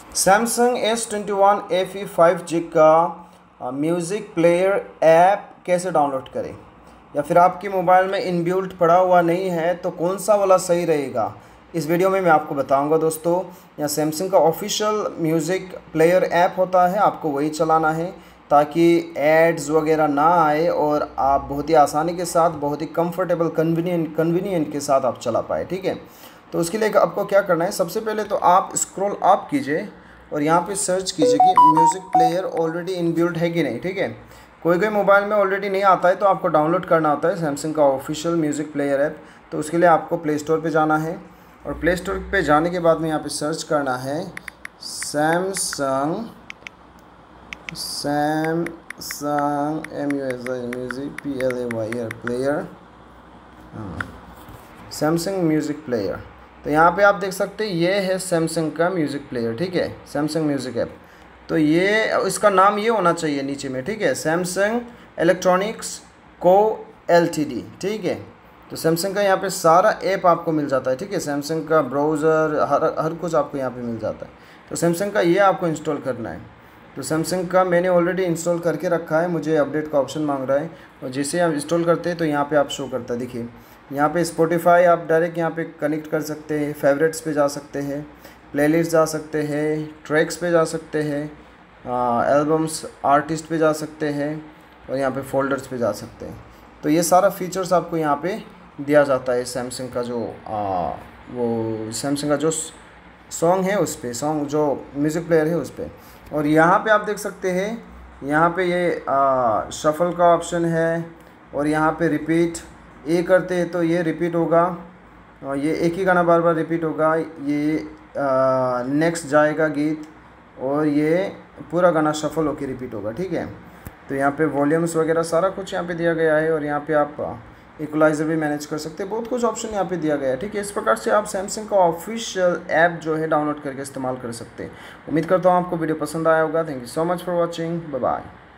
Samsung S21 FE 5G का music player app कैसे download करें, या फिर आपके मोबाइल में इनबिल्ट पड़ा हुआ नहीं है तो कौन सा वाला सही रहेगा, इस वीडियो में मैं आपको बताऊंगा दोस्तों। यहाँ सैमसंग का ऑफिशियल म्यूज़िक प्लेयर ऐप होता है, आपको वही चलाना है ताकि एड्स वगैरह ना आए और आप बहुत ही आसानी के साथ, बहुत ही कंफर्टेबल कन्वीनियंट के साथ आप चला पाए। ठीक है, तो उसके लिए आपको क्या करना है, सबसे पहले तो आप स्क्रॉल अप कीजिए और यहाँ पे सर्च कीजिए कि म्यूज़िक प्लेयर ऑलरेडी इनबिल्ट है कि नहीं। ठीक है, कोई कोई मोबाइल में ऑलरेडी नहीं आता है तो आपको डाउनलोड करना होता है सैमसंग का ऑफिशियल म्यूज़िक प्लेयर ऐप। तो उसके लिए आपको प्ले स्टोर पे जाना है और प्ले स्टोर पे जाने के बाद में यहाँ पे सर्च करना है Samsung music player, Samsung music player. तो यहाँ पे आप देख सकते हैं ये है सैमसंग का म्यूज़िक प्लेयर। ठीक है, सैमसंग म्यूज़िक ऐप। तो ये इसका नाम ये होना चाहिए नीचे में। ठीक है, सैमसंग इलेक्ट्रॉनिक्स को LTD। ठीक है, तो सैमसंग का यहाँ पे सारा ऐप आपको मिल जाता है। ठीक है, सैमसंग का ब्राउज़र हर कुछ आपको यहाँ पे मिल जाता है। तो सैमसंग का ये आपको इंस्टॉल करना है। तो सैमसंग का मैंने ऑलरेडी इंस्टॉल करके रखा है, मुझे अपडेट का ऑप्शन मांग रहा है और जैसे आप इंस्टॉल करते हैं तो यहाँ पे आप शो करता है। देखिए यहाँ पे स्पॉटिफाई आप डायरेक्ट यहाँ पे कनेक्ट कर सकते हैं, फेवरेट्स पे जा सकते हैं, प्लेलिस्ट जा सकते हैं, ट्रैक्स पे जा सकते हैं, एल्बम्स आर्टिस्ट पे जा सकते हैं और यहाँ पे फोल्डर्स पे जा सकते हैं। तो ये सारा फीचर्स आपको यहाँ पे दिया जाता है सैमसंग का जो वो सैमसंग का जो सॉन्ग है उस पर, सॉन्ग जो म्यूज़िक प्लेयर है उस पर। और यहाँ पे आप देख सकते हैं, यहाँ पे ये शफल का ऑप्शन है और यहाँ पे रिपीट ये करते हैं तो ये रिपीट होगा और ये एक ही गाना बार बार रिपीट होगा, ये नेक्स्ट जाएगा गीत और ये पूरा गाना शफल होकर रिपीट होगा। ठीक है, तो यहाँ पे वॉल्यूम्स वगैरह सारा कुछ यहाँ पे दिया गया है और यहाँ पे आप इक्वलाइज़र भी मैनेज कर सकते हैं, बहुत कुछ ऑप्शन यहाँ पे दिया गया है। ठीक है, इस प्रकार से आप सैमसंग का ऑफिशियल ऐप जो है डाउनलोड करके इस्तेमाल कर सकते हैं। उम्मीद करता हूँ आपको वीडियो पसंद आया होगा। Thank you so much for watching, bye bye.